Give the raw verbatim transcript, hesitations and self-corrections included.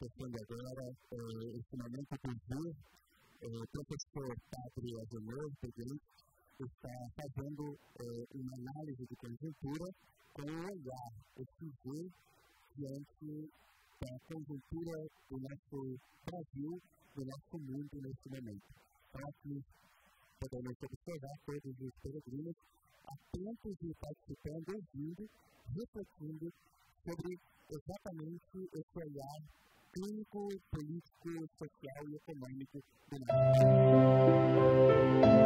acontecendo agora, é, esse momento do dia, é, o professor Padre Agenor Brighenti está fazendo é, uma análise de conjuntura com o olhar, esse ver diante da conjuntura do nosso Brasil, do nosso mundo nesse momento. Então, aqui podemos observar todos os peregrinos atentos e participando, ouvindo, refletindo sobre exatamente esse olhar clínico, político, social e econômico do nosso país.